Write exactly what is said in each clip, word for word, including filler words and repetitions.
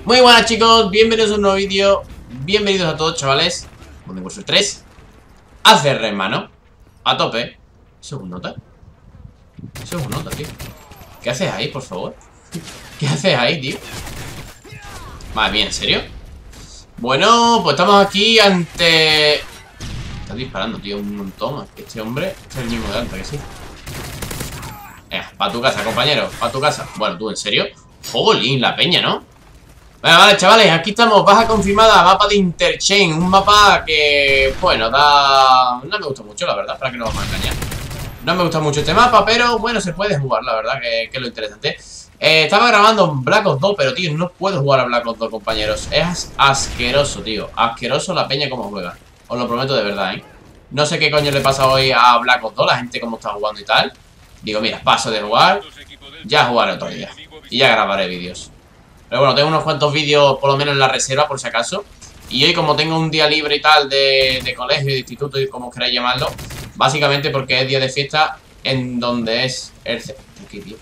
Muy buenas chicos, bienvenidos a un nuevo vídeo. Bienvenidos a todos chavales. Modern Warfare tres A C R, hermano. A tope. Eso es un nota. Eso es un nota, tío. ¿Qué haces ahí, por favor? ¿Qué haces ahí, tío? Madre mía, ¿en serio? Bueno, pues estamos aquí ante... Estás disparando, tío, un montón. Este hombre este es el mismo de antes, que sí. Eh, pa' tu casa, compañero, pa' tu casa. Bueno, tú, ¿en serio? Jolín, la peña, ¿no? Bueno, vale, chavales, aquí estamos, baja confirmada, mapa de Interchain. Un mapa que, bueno, da... No me gusta mucho, la verdad, para que no vamos a engañar. No me gusta mucho este mapa, pero bueno, se puede jugar, la verdad, que, que es lo interesante. eh, Estaba grabando Black Ops dos, pero tío, no puedo jugar a Black Ops dos, compañeros. Es asqueroso, tío, asqueroso la peña como juega. Os lo prometo de verdad, ¿eh? No sé qué coño le pasa hoy a Black Ops dos, la gente cómo está jugando y tal. Digo, mira, paso de jugar, ya jugaré otro día y ya grabaré vídeos. Pero bueno, tengo unos cuantos vídeos por lo menos en la reserva por si acaso. Y hoy como tengo un día libre y tal de, de colegio, de instituto y como queráis llamarlo, básicamente porque es día de fiesta en donde es el... ¿Qué, tío?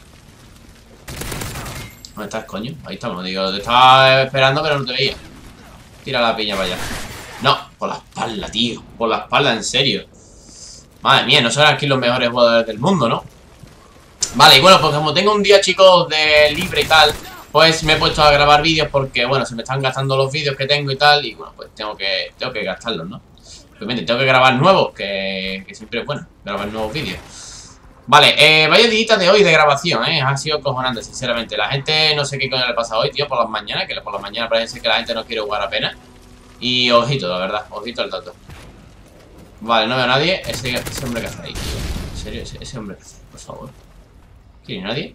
¿Dónde estás, coño? Ahí estamos, digo, te estaba esperando pero no te veía. Tira la piña para allá. No, por la espalda, tío. Por la espalda, en serio. Madre mía, no son aquí los mejores jugadores del mundo, ¿no? Vale, y bueno, pues como tengo un día, chicos, de libre y tal, pues me he puesto a grabar vídeos porque, bueno, se me están gastando los vídeos que tengo y tal. Y bueno, pues tengo que, tengo que gastarlos, ¿no? Obviamente, tengo que grabar nuevos, que, que siempre es bueno grabar nuevos vídeos. Vale, eh, vaya día de hoy de grabación, eh. Ha sido cojonante, sinceramente. La gente, no sé qué coño le pasa hoy, tío, por las mañanas. Que por las mañanas parece ser que la gente no quiere jugar apenas. Y ojito, la verdad, ojito al dato. Vale, no veo a nadie. Ese, ese hombre que hace ahí, tío. En serio, ese, ese hombre que hace, por favor. ¿Aquí viene nadie?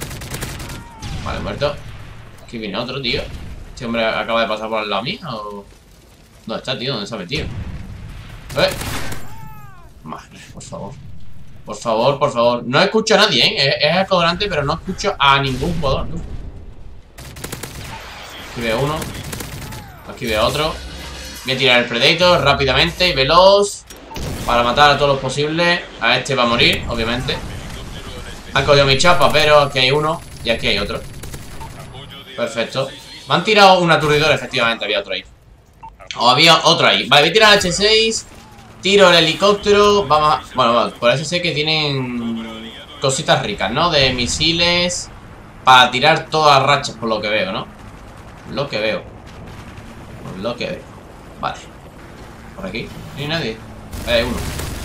Vale, muerto. Aquí viene otro, tío. ¿Este hombre acaba de pasar por el lado mío o...? ¿Dónde está, tío? ¿Dónde se ha metido? ¿Eh? Madre, por favor. Por favor, por favor. No escucho a nadie, ¿eh? Es, es acojonante, pero no escucho a ningún jugador, ¿no? Aquí veo uno. Aquí veo otro. Voy a tirar el Predator rápidamente y veloz para matar a todos los posibles. A este va a morir, obviamente. Han cogido mi chapa, pero aquí hay uno y aquí hay otro. Perfecto. Me han tirado un aturdidor, efectivamente, había otro ahí. O había otro ahí. Vale, voy a tirar el hache seis. Tiro el helicóptero. Vamos a... Bueno, bueno, por eso sé que tienen cositas ricas, ¿no? De misiles para tirar todas las rachas, por lo que veo, ¿no? Lo que veo. Por lo que veo. Vale. Por aquí. No hay nadie. Hay uno.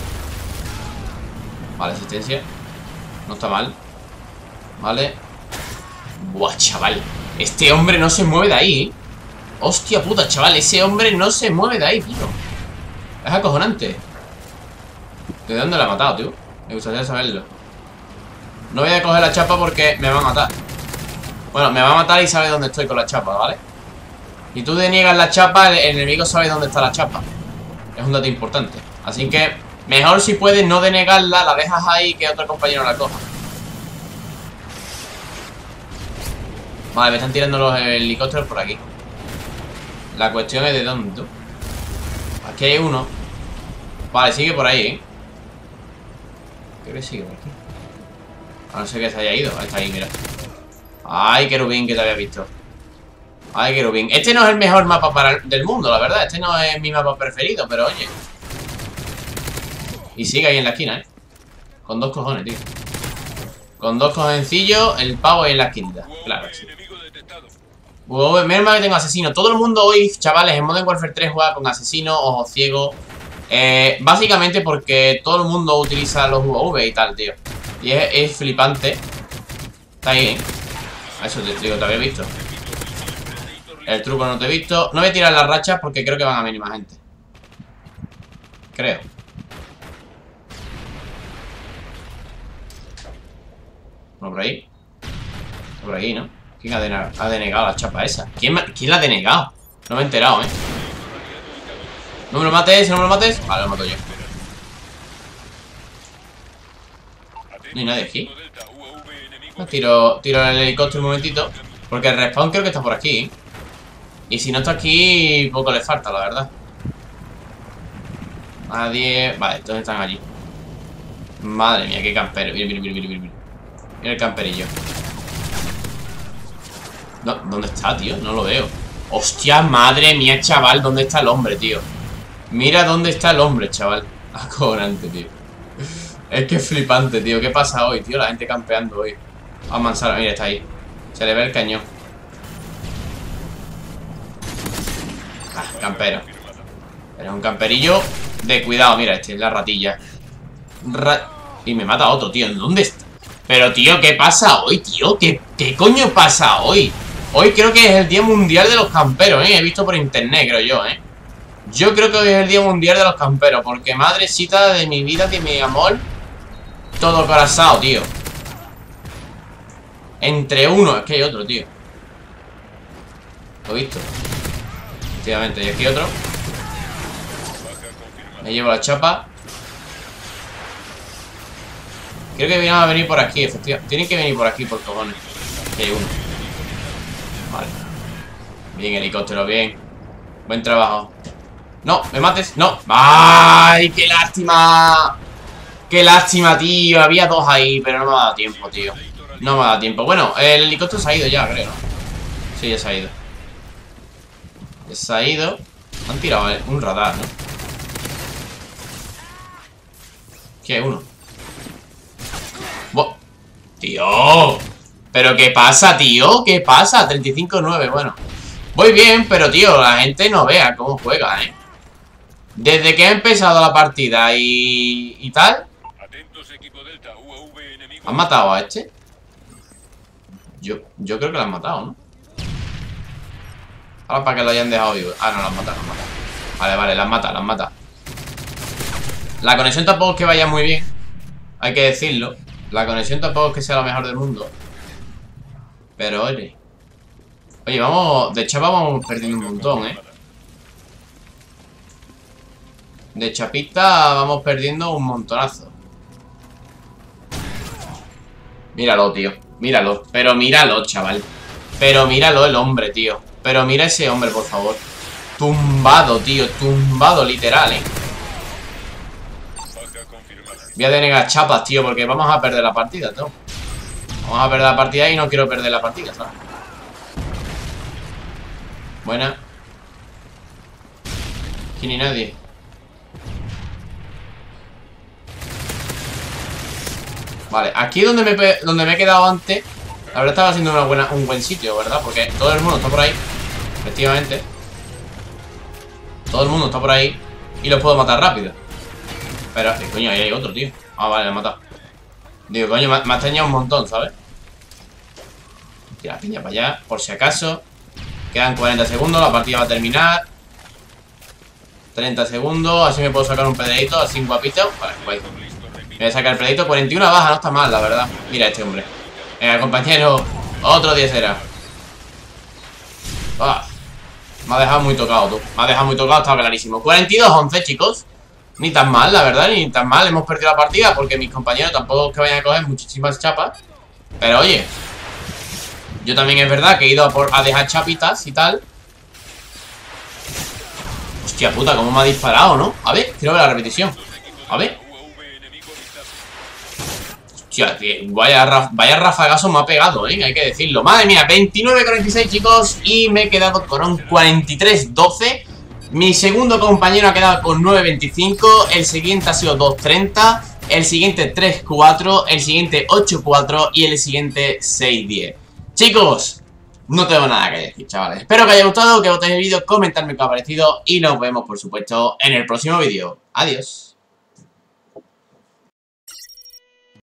Vale, asistencia. No está mal. Vale. Buah, chaval. Este hombre no se mueve de ahí, ¿eh? Hostia puta, chaval. Ese hombre no se mueve de ahí, tío. Es acojonante. ¿De dónde lo ha matado, tío? Me gustaría saberlo. No voy a coger la chapa porque me va a matar. Bueno, me va a matar y sabe dónde estoy con la chapa, ¿vale? Si tú deniegas la chapa, el enemigo sabe dónde está la chapa. Es un dato importante. Así que mejor si puedes no denegarla, la dejas ahí que otro compañero la coja. Vale, me están tirando los helicópteros por aquí. La cuestión es de dónde, tú. Aquí hay uno. Vale, sigue por ahí, ¿eh? Creo que sigue por aquí. A no ser que se haya ido. Ahí está ahí, mira. Ay, querubín, que te había visto. Ay, querubín. Este no es el mejor mapa para el, del mundo, la verdad. Este no es mi mapa preferido, pero oye. Y sigue ahí en la esquina, ¿eh? Con dos cojones, tío. Con dos cojoncillos, el pavo ahí en la esquinita. Claro, sí. Wow, menos mal que tengo asesino. Todo el mundo hoy, chavales, en Modern Warfare tres juega con asesino, ojo ciego. eh, Básicamente porque todo el mundo utiliza los U A V y tal, tío. Y es, es flipante. Está ahí, ¿eh? Eso te digo, te había visto. El truco no te he visto. No voy a tirar las rachas porque creo que van a venir más gente. Creo. Bueno, por ahí. Por ahí, ¿no? ¿Quién ha, denegado, ha denegado la chapa esa? ¿Quién, ¿Quién la ha denegado? No me he enterado, ¿eh? No me lo mates, no me lo mates. Vale, lo mato yo. No hay nadie aquí. Tiro, tiro el helicóptero un momentito. Porque el respawn creo que está por aquí, ¿eh? Y si no está aquí, poco le falta, la verdad. Nadie... Vale, todos están allí. Madre mía, qué campero. Mira, mira, mira, mira, mira. Mira el camperillo. No, ¿dónde está, tío? No lo veo. Hostia, madre mía, chaval. ¿Dónde está el hombre, tío? Mira dónde está el hombre, chaval. Acojonante, tío. Es que es flipante, tío. ¿Qué pasa hoy, tío? La gente campeando hoy. A Mansara, mira, está ahí. Se le ve el cañón. Ah, campero. Eres un camperillo de cuidado. Mira, este es la ratilla. Ra y me mata otro, tío. ¿Dónde está? Pero, tío, ¿qué pasa hoy, tío? ¿Qué, ¿Qué coño pasa hoy? Hoy creo que es el Día Mundial de los Camperos, ¿eh? He visto por internet, creo yo, ¿eh? Yo creo que hoy es el Día Mundial de los Camperos. Porque madrecita de mi vida, de mi amor, todo corazado, tío. Entre uno, es que hay otro, tío. Lo he visto. Efectivamente, y aquí otro. Me llevo la chapa. Creo que vienen a venir por aquí, efectivamente. Tienen que venir por aquí, por cojones. Aquí hay uno. Vale. Bien, helicóptero, bien. Buen trabajo. No, me mates, no. ¡Ay, qué lástima! ¡Qué lástima, tío! Había dos ahí, pero no me ha dado tiempo, tío. No me ha dado tiempo. Bueno, el helicóptero se ha ido ya, creo, ¿no? Sí, ya se ha ido. Ya se ha ido. Han tirado un radar, ¿no? Aquí hay uno. ¡Buah! ¡Tío! ¿Pero qué pasa, tío? ¿Qué pasa? treinta y cinco nueve, bueno. Voy bien, pero, tío, la gente no vea cómo juega, ¿eh? Desde que ha empezado la partida y, y tal. ¿Han matado a este? Yo, yo creo que lo han matado, ¿no? Ahora para que lo hayan dejado vivo. Ah, no, lo han matado, lo han matado. Vale, vale, lo han matado, lo han matado. La conexión tampoco es que vaya muy bien. Hay que decirlo. La conexión tampoco es que sea la mejor del mundo. Pero oye. Oye, vamos. De chapa vamos perdiendo un montón, ¿eh? De chapita vamos perdiendo un montonazo. Míralo, tío. Míralo. Pero míralo, chaval. Pero míralo el hombre, tío. Pero mira ese hombre, por favor. Tumbado, tío. Tumbado, literal, ¿eh? Voy a denegar chapas, tío, porque vamos a perder la partida, tío. Vamos a perder la partida y no quiero perder la partida, ¿sabes? Buena. Aquí ni nadie. Vale, aquí donde me, donde me he quedado antes. La verdad estaba siendo una buena, un buen sitio, ¿verdad? Porque todo el mundo está por ahí. Efectivamente. Todo el mundo está por ahí. Y los puedo matar rápido. Pero, eh, coño, ahí hay otro, tío. Ah, vale, lo he matado. Digo, coño, me, me has dañado un montón, ¿sabes? Tira la piña para allá, por si acaso. Quedan cuarenta segundos, la partida va a terminar. treinta segundos, así me puedo sacar un pedreito, así un guapito. Vale, guay. Me voy a sacar el pedreito, cuarenta y una baja, no está mal, la verdad. Mira este hombre. Venga, compañero, otro diez era. Ah, me ha dejado muy tocado, tú. Me ha dejado muy tocado, está clarísimo. cuarenta y dos once, chicos. Ni tan mal, la verdad, ni tan mal. Hemos perdido la partida porque mis compañeros tampoco es que vayan a coger muchísimas chapas. Pero oye, yo también es verdad que he ido a, por, a dejar chapitas y tal. Hostia puta, cómo me ha disparado, ¿no? A ver, quiero ver la repetición. A ver. Hostia, tío, vaya, vaya rafagazo me ha pegado, ¿eh? Hay que decirlo. Madre mía, veintinueve cuarenta y seis, chicos. Y me he quedado con un cuarenta y tres doce. Mi segundo compañero ha quedado con nueve veinticinco. El siguiente ha sido dos treinta. El siguiente tres cuatro. El siguiente ocho cuatro. Y el siguiente seis diez. Chicos, no tengo nada que decir, chavales. Espero que os haya gustado, que os guste el vídeo, comentadme qué os ha parecido. Y nos vemos, por supuesto, en el próximo vídeo. Adiós.